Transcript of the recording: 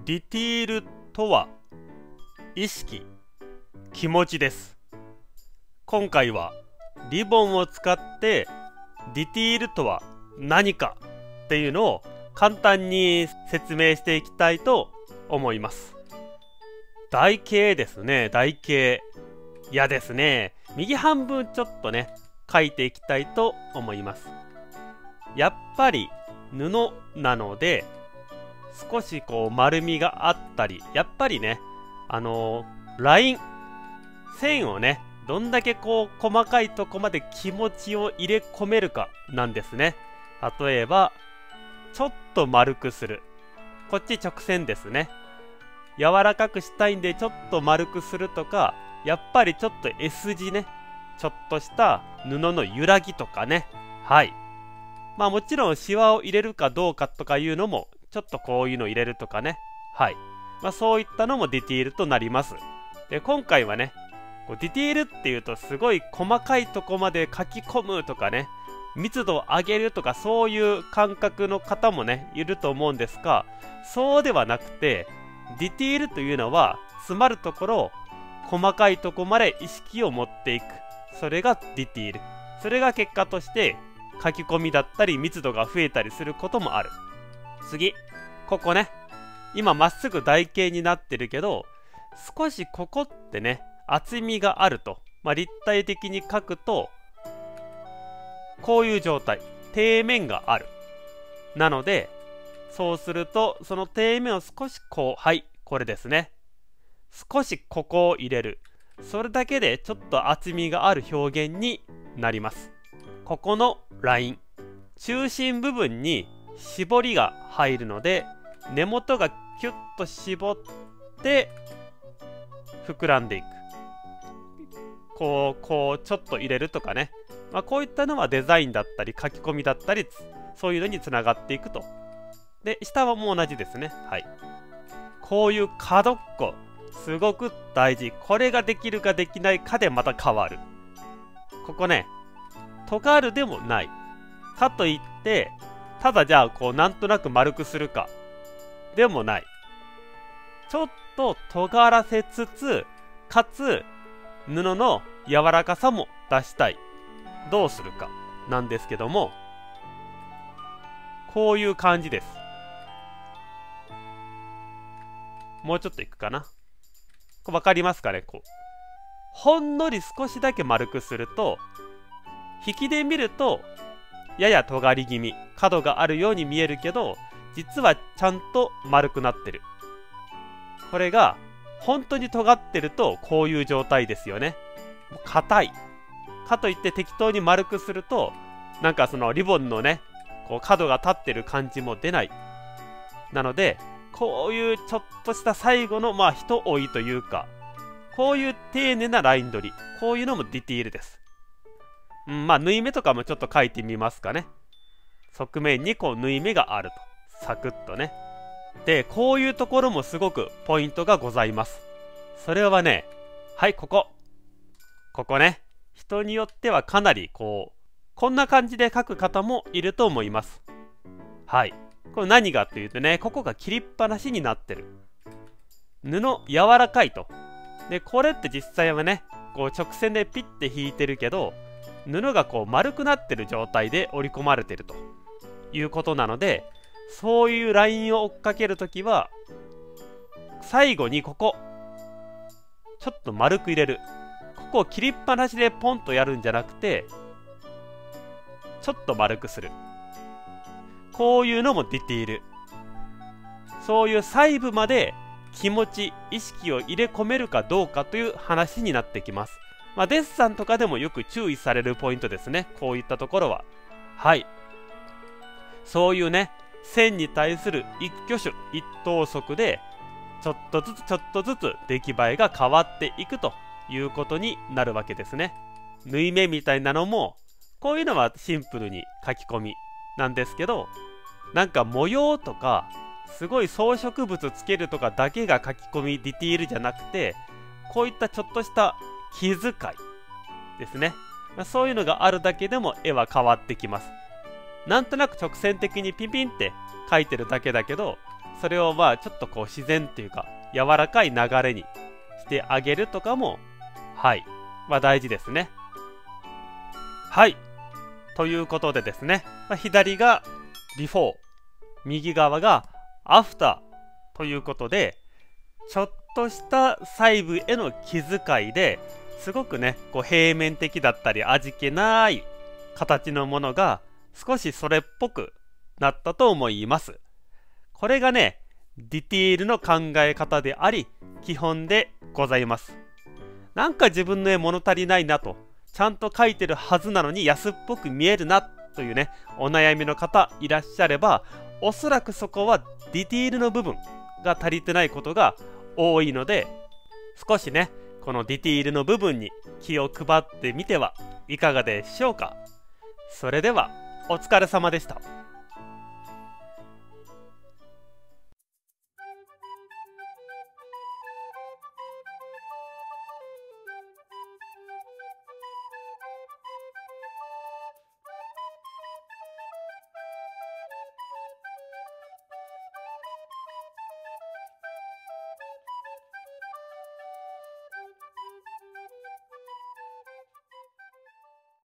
ディティールとは意識、気持ちです。今回はリボンを使ってディティールとは何かっていうのを簡単に説明していきたいと思います。台形ですね、台形。いやですね、右半分ちょっとね書いていきたいと思います。やっぱり布なので少しこう丸みがあったり、やっぱりねライン線をねどんだけこう細かいとこまで気持ちを入れ込めるかなんですね。例えばちょっと丸くする、こっち直線ですね。柔らかくしたいんでちょっと丸くするとか、やっぱりちょっと S 字ね、ちょっとした布の揺らぎとかね。はい、まあもちろんシワを入れるかどうかとかいうのもちょっとこういうの入れるとかね。はい、まあそういったのもディティールとなります。で今回はねディティールっていうとすごい細かいとこまで書き込むとかね、密度を上げるとかそういう感覚の方もねいると思うんですが、そうではなくてディティールというのは詰まるところ細かいとこまで意識を持っていく、それがディティール。それが結果として書き込みだったり密度が増えたりすることもある。次、ここね、今まっすぐ台形になってるけど少しここってね厚みがあると、立体的に描くとこういう状態、底面がある。なのでそうするとその底面を少しこう、はい、これですね、少しここを入れる。それだけでちょっと厚みがある表現になります。ここのライン、中心部分に絞りが入るので根元がキュッと絞って膨らんでいく。こうちょっと入れるとかね、こういったのはデザインだったり書き込みだったりそういうのにつながっていくと。で下はもう同じですね。はい、こういう角っこすごく大事。これができるかできないかでまた変わる。ここね尖るでもないかといってただじゃあこうなんとなく丸くするかでもない。ちょっと尖らせつつかつ布の柔らかさも出したい。どうするかなんですけども、こういう感じです。もうちょっといくかな。わかりますかね。こうほんのり少しだけ丸くすると引きで見るとやや尖り気味、角があるように見えるけど実はちゃんと丸くなってる。これが本当に尖ってるとこういう状態ですよね。硬いかといって適当に丸くするとなんかそのリボンのねこう角が立ってる感じも出ない。なのでこういうちょっとした最後の一追いというか、こういう丁寧なライン取り、こういうのもディティールです。縫い目とかもちょっと描いてみますかね。側面にこう縫い目があるとサクッとね。でこういうところもすごくポイントがございます。それはね、はい、ここね、人によってはかなりこんな感じで描く方もいると思います。はい、これ何かっていうとね、ここが切りっぱなしになってる。布柔らかいと。でこれって実際はねこう直線でピッて引いてるけど布がこう丸くなってる状態で織り込まれてるということなので、そういうラインを追っかけるときは最後にここちょっと丸く入れる。ここを切りっぱなしでポンとやるんじゃなくてちょっと丸くする。こういうのもディティール。そういう細部まで気持ち意識を入れ込めるかどうかという話になってきます。デッサンとかでもよく注意されるポイントですね、こういったところは。はい、そういうね線に対する一挙手一投足でちょっとずつ出来栄えが変わっていくということになるわけですね。縫い目みたいなのもこういうのはシンプルに書き込みなんですけど、なんか模様とかすごい装飾物つけるとかだけが書き込みディティールじゃなくて、こういったちょっとした気遣いですね、そういうのがあるだけでも絵は変わってきます。 なんとなく直線的にピンピンって描いてるだけだけど、それをちょっとこう自然っていうか柔らかい流れにしてあげるとかも、はい、大事ですね。はい。ということでですね、左がビフォー、右側がアフターということで、ちょっとした細部への気遣いですごくね、こう平面的だったり味気ない形のものが少しそれっぽくなったと思います。これがね、ディティールの考え方であり、基本でございます。なんか自分の絵物足りないなと、ちゃんと描いてるはずなのに安っぽく見えるなというね、お悩みの方いらっしゃれば、おそらくそこはディティールの部分が足りてないことが多いので、少しね、このディティールの部分に気を配ってみてはいかがでしょうか。それではお疲れ様でした。